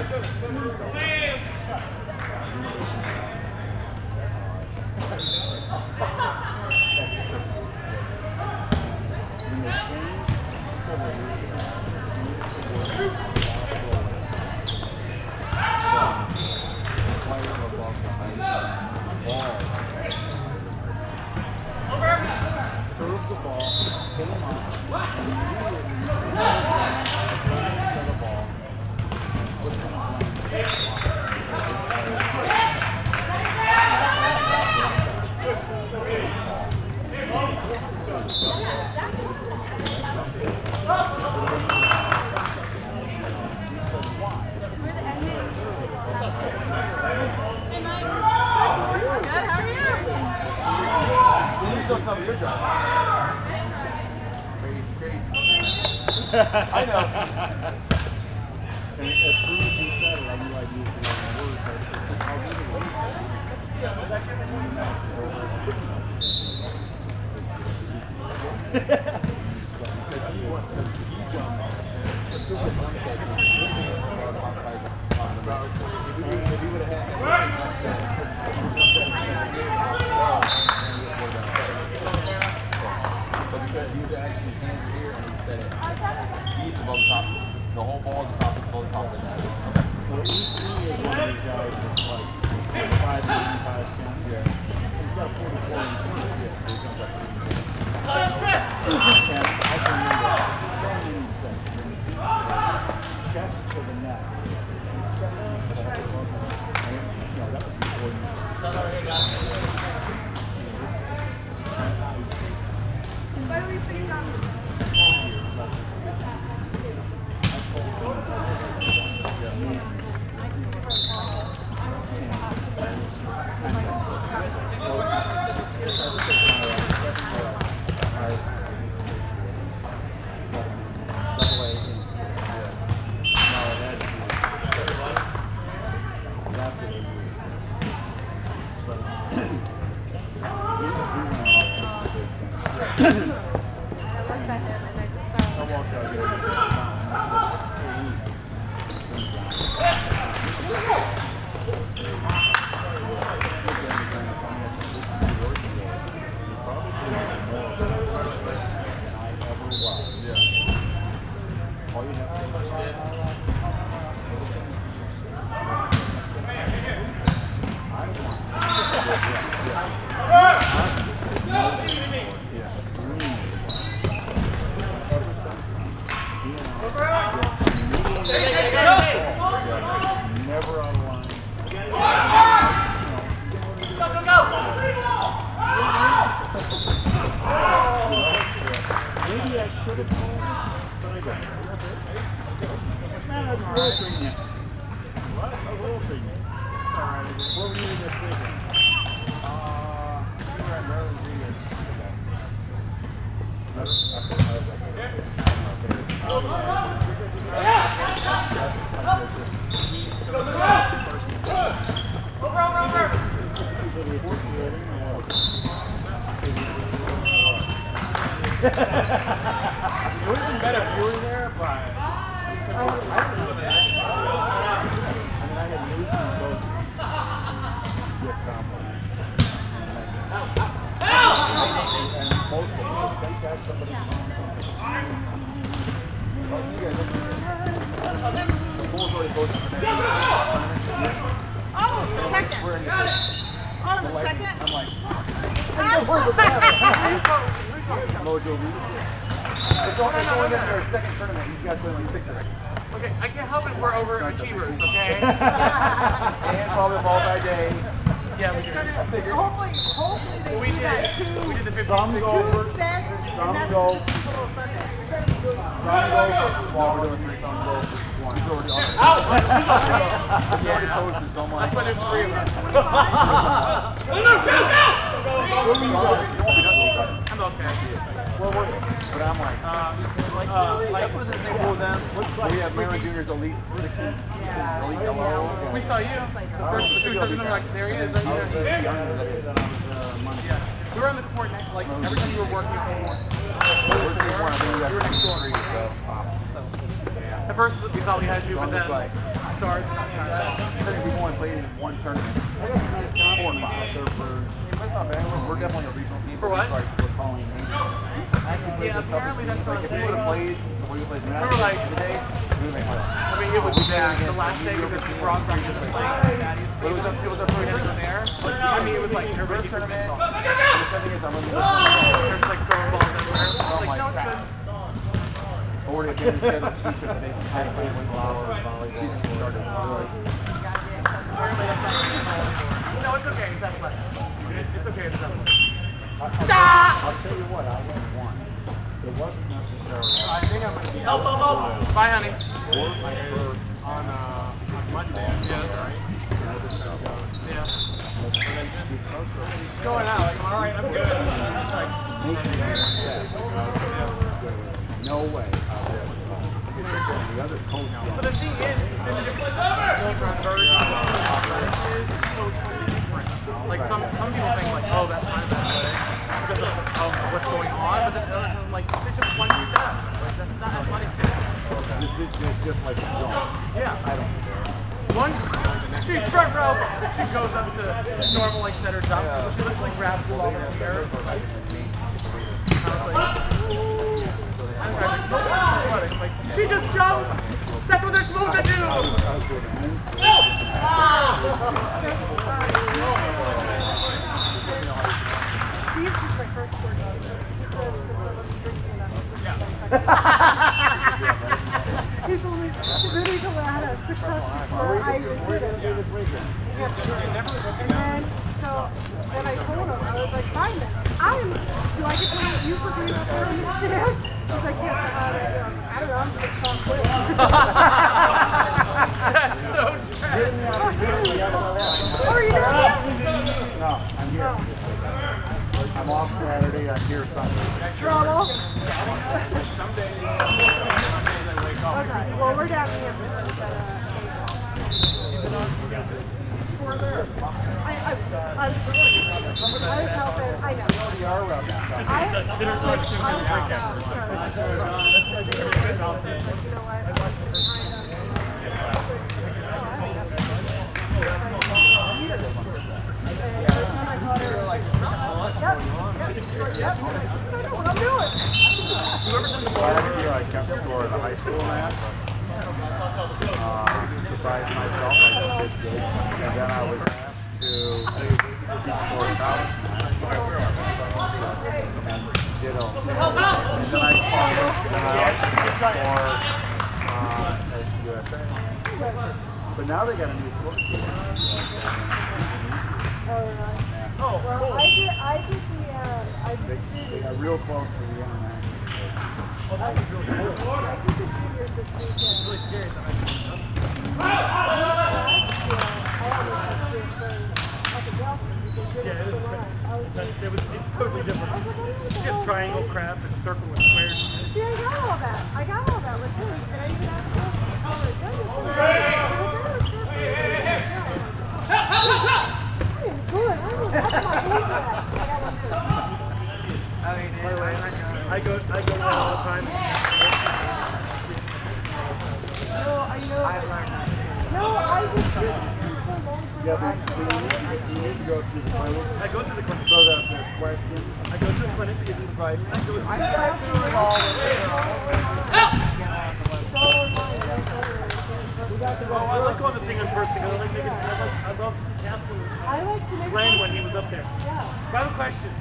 Serve the ball, hit him up, and the ball, and put him on don't tell me your job. Crazy. I know. And as soon as you said it, I knew I'd use the wrong words. I said, I'll read it. Because he jumped. If he would have had because he was actually handed here and he said it. He's above the top. The whole ball is above the top of the net. Okay. So he is one of these guys that's like 5, 10. Yeah. He's got 44 inch. Yeah. He comes up to and I can remember so many sets when he beat chest to the net. And 70s to the whole level. And no, that was before you. Why are we sitting down? It would have been better if you were there, but I had news from both with compliment. And most of us, thank God somebody's on something. Oh, second. Oh, the second? I'm like, where's the ball? Mojo Reed. It's only their second tournament. You guys play like 6 of it. Okay, I can't help it. We're overachievers, okay? And volleyball by day. Yeah, we did. I figured. Hopefully they We do did. that too. We did the 50. Some go for while we're doing 3, some go for 1. He's already on it. He's already posted, so I'm like, That's why there's 3 of us. I'm okay. where were you? But I'm like, that wasn't the same pool then. Looks like we have Maryland Juniors Elite 60s, Elite Yellow. We saw you. The first 2 seconds, I'm like, there he is. Right there. Yeah. We were on the court next, like, every time you were working at the court. We're team 1, I think we were next door. So, At first, we thought we had you, so but I'm just then... like, stars. I think we've only played in one tournament. 4 and 5. That's not bad. We're definitely a regional team. For what? We're calling Yeah, apparently that's not like, if we would have played the way we played We were like, today, we would have made I mean, it was bad. The last day of the broad practice was playing Daddy's. It was our first tournament there. I mean, it was like nervous tournament. There's like throwing balls everywhere. I was like, no, it's good. Or if they said let's speak to the day had to play with flower volleyball. Season started. Apparently that's not no, it's okay. It's athletic. It's okay. It's athletic. I'll tell you what, I went one. It wasn't necessarily. I think I'm gonna be. Bye, honey. On Monday. Yeah. Right? Yeah. And then just because of It's going out. Like, all right, I'm good. Just like, making it set, there was no way I would have the other coach. but the thing is, the difference between conversion and athletic is so totally different. Like some people think like, oh, that's kind of athletic because of what's going on, but then other times like they took one step. Like that's not athletic. It's just like a zone. Yeah. I don't care. One, she's front row, but she goes up to normal like setter jump. She looks like grabs the ball in the air. Like, she just jumped. That's what they're supposed to do. Steve took my first word. He said since I wasn't drinking enough. He's only then he told me I had a 6 shots before I did it. And then then I told him, I was like, fine then. Do I get to let you for being up there on the stand? He's like, yes, I don't know, I'm 6 shots quick. That's so true. Oh, are you doing it? No, I'm here. I'm off Saturday. I'm here Sunday. Trouble. Some days I wake up. Okay, well, we're down here. I was helping. I know. I'm doing. Last year I kept score at the high school match. Surprised myself. I did good. And then I was asked to keep score at college match. And did all. And then I also at USA. But now they got a new score sheet. Oh, well, I did They got real close to the international. I did the juniors this weekend. Really scary. It's totally different. You have triangle crabs and circle and squares. See, I got all that with him. And I even asked him, oh my goodness. Good. I don't know what I go there all the time. No, I just did. Yeah, but you need to go through the clinic. I go to the clinic. So that if there's questions. I go to the clinic to get the advice. I sat through it all. I like going to the thing in person. I love asking Glenn when he was up there. Yeah. So I have a question.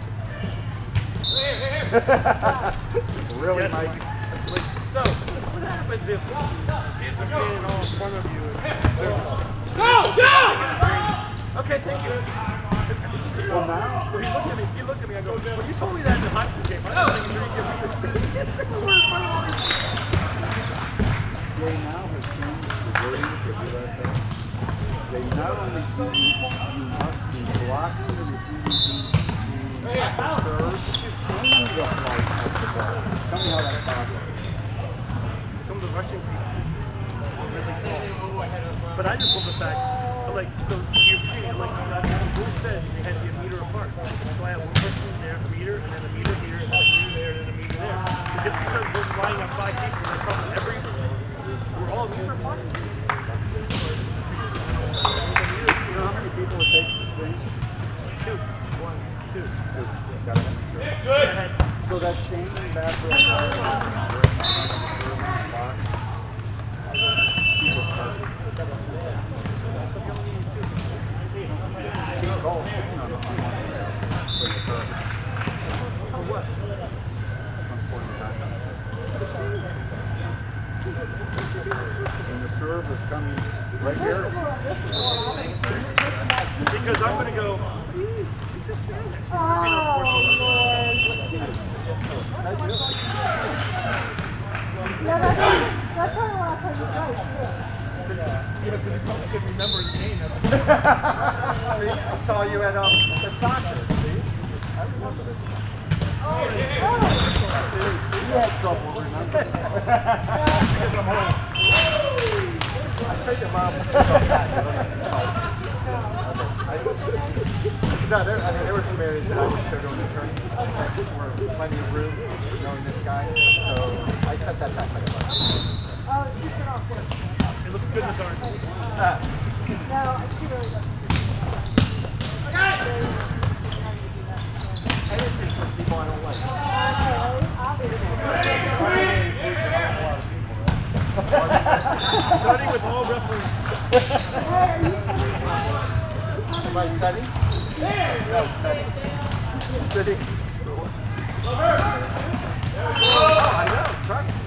Really, Yes, Mike? So, what happens if they're standing all in front of you? Go! Okay, thank you. Well, now? He looked at me, I go, well, you told me that in the high school game. I don't think you're going to give me the same answer. We're in front of all these They now have changed the wording for USA. They not only do you must be blocking the receiving team to serve and the flight of the ball. Tell me how that's possible. some of the Russian people were really tall. But I just love the fact, like, so you're screening, like, Bush said they had to be a meter apart. So I have one person there, a meter, and then a meter here, and then a meter there, and then a meter there. But just because we're lining up 5 people, they're covering every, we're all a meter apart. Right here. Because I'm going to go, he's just standing there. Oh, Lord. Yeah, that's how the last time you played, too. Yeah, because someone could remember his name. See, I saw you at the soccer. See, I remember this stuff. Oh. See, you had trouble remembering. Because I'm home. I said your mom was so fat. No, I mean, there were some areas that I was sure going to turn that were plenty of room, knowing this guy. So I set that back like a bunch. Oh, shoot it off there. It looks good in the dark. No, it's too early. Anything for people I don't like. Okay, obviously. Starting with all referees. Hey, are you Am I setting? No, setting. Sitting. Oh, I know, trust me.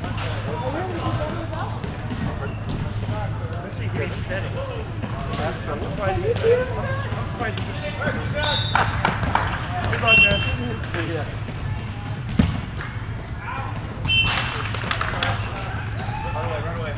Let's see here, he's setting. That's I'm surprised he's setting. I'm surprised he's Good luck, man. See ya. Run away.